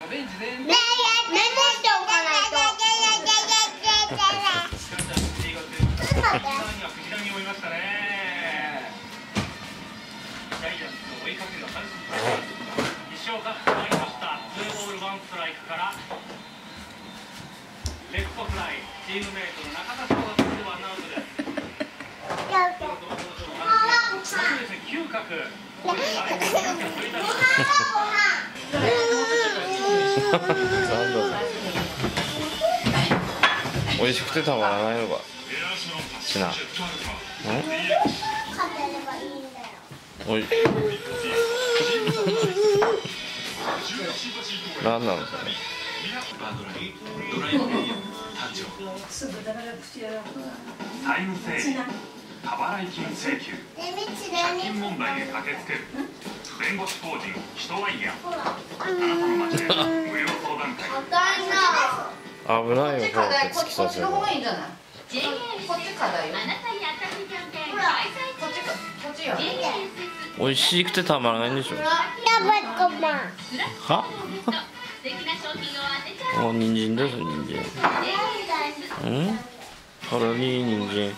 ベンチ全メモしておかないと。 クジラに追いましたね。ジャイアンツを追いかける阪神タイガース。西岡入りました。2ボール1ストライクからレフトフライ。チームメイトの中田翔がとってワンアウトです。嗅覚。 美味しくてたまらないのかしな。おい。なんなのそれ。 タイムセール、過払い金請求、借金問題へ駆けつける弁護士法人人ワイヤー。あなたの町で無料相談会。 危ないよ。 こっちの方がいいんじゃない？こっち課題よ。こっちよ。 美味しくてたまらないんでしょ。は？お、人参です、人参。うん？これに人参。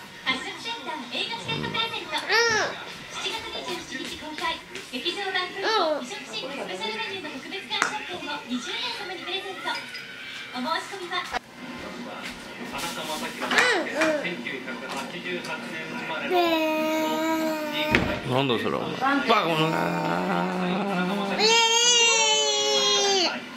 なんだそれお前。バカ者が。